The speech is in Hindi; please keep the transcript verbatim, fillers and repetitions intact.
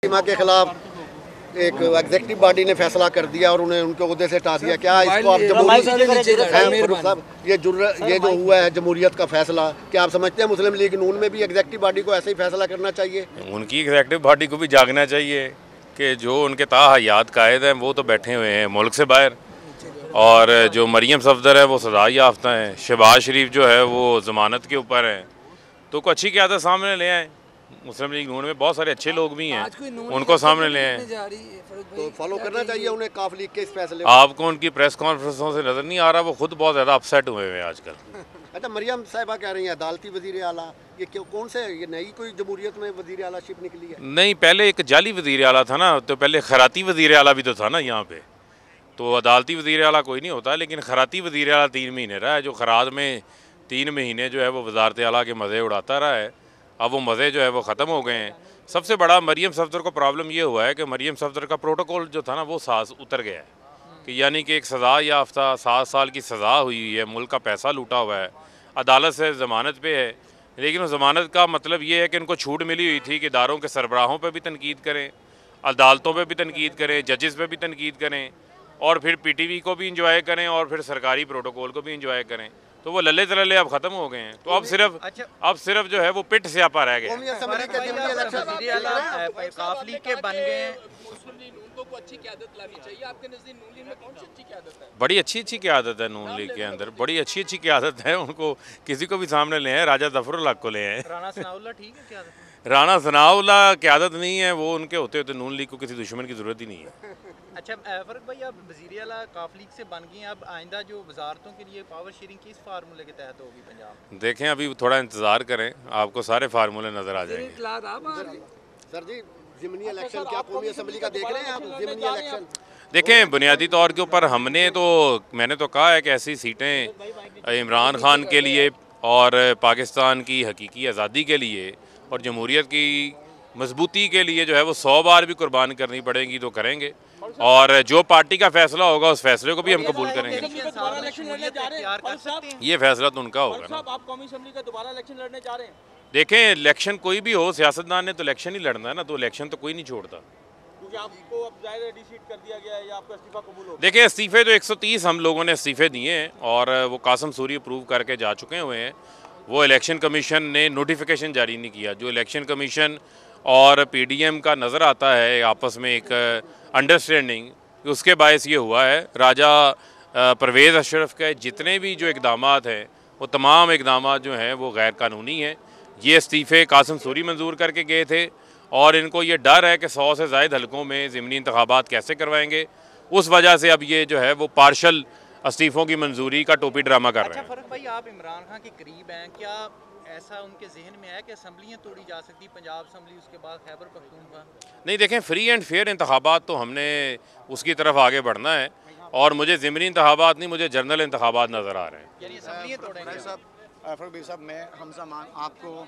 सीमा के खिलाफ एक एग्जीक्यूटिव बॉडी ने फैसला कर दिया और उन्हें उनके ओहदे से हटा दिया। क्या इसको आप जमहूरियत साहब ये ये जो हुआ है जमहूरियत का फैसला, क्या आप समझते हैं मुस्लिम लीग नून में भी एग्जीक्यूटिव बॉडी को ऐसे ही फैसला करना चाहिए? उनकी एग्जीक्यूटिव बॉडी को भी जागना चाहिए कि जो उनके ताहयात कायद हैं वो तो बैठे हुए हैं मुल्क से बाहर, और जो मरियम सफदर है वो सजा याफ्ता है, शहबाज शरीफ जो है वो ज़मानत के ऊपर है। तो कोई अच्छी क़यादत सामने ले आए। मुस्लिम लीग नून में बहुत सारे अच्छे लोग भी हैं, उनको सामने ले आए। तो फॉलो करना चाहिए उन्हें काफ लीग के इस फैसले। आपको उनकी प्रेस कॉन्फ्रेंसों से नज़र नहीं आ रहा, वो खुद बहुत ज़्यादा अपसेट हुए हुए हैं आजकल। अच्छा, मरियम साहिबा कह रही हैं अदालती वज़ीर आला, ये क्यों, कौन से, ये नई कोई जमहूरियत में वज़ीर आला शिप निकली है? नहीं, पहले एक जाली वज़ीर आला था ना, तो पहले खराती वज़ीर आला भी तो था ना यहाँ पे। तो अदालती वज़ीर आला कोई नहीं होता, लेकिन खराती वज़ीर आला तीन महीने रहा है, जो खरात में तीन महीने जो है वो वज़ारत आला के मज़े उड़ाता रहा है। अब वो मज़े जो है वो ख़त्म हो गए हैं। सबसे बड़ा मरियम सफदर को प्रॉब्लम ये हुआ है कि मरियम सफदर का प्रोटोकॉल जो था ना वो सांस उतर गया है, कि यानी कि एक सज़ा याफ्ता सात साल की सज़ा हुई है, मुल्क का पैसा लूटा हुआ है, अदालत से ज़मानत पे है, लेकिन उस ज़मानत का मतलब ये है कि इनको छूट मिली हुई थी कि इदारों के सरबराहों पर भी तनकीद करें, अदालतों पर भी तनकीद करें, जजेस पर भी तनकीद करें, और फिर पी टी वी को भी इंजॉय करें, और फिर सरकारी प्रोटोकॉल को भी इंजॉय करें। तो वो लल्ले तलल्ले अब ख़त्म हो गए हैं। तो अब सिर्फ अच्छा, अब सिर्फ जो है वो पिट स्यापा रह गया। बड़ी अच्छी अच्छी क़यादत है नून लीग के अंदर, बड़ी अच्छी अच्छी क़यादत है। उनको किसी को भी सामने ले आए, राजा जफरुल्लाह को ले आए। राणा सनाउल्लाह ठीक है क़यादत? राणा सनाउल्लाह क़यादत नहीं है, वो उनके होते होते नून लीग को किसी दुश्मन की ज़रूरत ही नहीं है। अच्छा फ़र्क भाई, अब वज़ीर आला काफ लीग से बन गई हैं, अब आइंदा जो वजारतों के लिए पावर शेयरिंग किस फार्मूले के तहत होगी पंजाब? देखें, अभी थोड़ा इंतज़ार करें, आपको सारे फार्मूले नज़र आ जाएंगे। सर जी, ज़िमनी इलेक्शन क्या कौमी असेंबली का देख रहे हैं आप? ज़िमनी इलेक्शन देखें, बुनियादी तौर के ऊपर हमने तो मैंने तो कहा है कि ऐसी सीटें इमरान खान के लिए और पाकिस्तान की हकीकी आज़ादी के लिए और जमहूरियत की मजबूती के लिए जो है वो सौ बार भी कुर्बान करनी पड़ेगी तो करेंगे, और जो पार्टी का फैसला होगा उस फैसले को भी हम कबूल करेंगे। ये फैसला तो उनका होगा ना। आप कौमी असेंबली का दोबारा इलेक्शन लड़ने जा रहे हैं? देखें, इलेक्शन कोई भी हो, सियासतदान ने तो इलेक्शन ही लड़ना है ना, तो इलेक्शन तो कोई नहीं छोड़ता। क्योंकि आपको अब जाहिर डिसीट कर दिया गया है या आपका इस्तीफा कबूल हो? देखिए, इस्तीफे तो एक सौ तीस हम लोगों ने इस्तीफे दिए हैं, और वो कासम सूरी अप्रूव करके जा चुके हुए हैं। वो इलेक्शन कमीशन ने नोटिफिकेशन जारी नहीं किया। जो इलेक्शन कमीशन और पी डी एम का नज़र आता है आपस में एक अंडरस्टैंडिंग, उसके बायस ये हुआ है। राजा परवेज़ अशरफ के जितने भी जो इक़दामात हैं वो तमाम इक़दामात जो हैं वो गैर कानूनी हैं। ये इस्तीफ़े कासम सूरी मंजूर करके गए थे, और इनको ये डर है कि सौ से ज़ायद हलकों में ज़िमनी इंतखाबात कैसे करवाएंगे। उस वजह से अब ये जो है वो पार्शल इस्तीफ़ों की मंजूरी का टोपी ड्रामा कर रहे हैं। अच्छा फ़र्क भाई, आप इमरान खान के करीब हैं, क्या ऐसा उनके जहन में है कि असम्बलियाँ तोड़ी जा सकती, पंजाब असम्बली, उसके बाद खैबर पख्तूनख्वा? नहीं, देखें, फ्री एंड फेयर इंतखाबात तो हमने उसकी तरफ आगे बढ़ना है, और मुझे ज़िमनी इंतखाबात नहीं, मुझे जनरल इंतखाबात नज़र आ रहे हैं। यानी असम्बलियाँ तोड़ेंगे साहब? फ़रूख भाई साहब, मैं हमजा मान आपको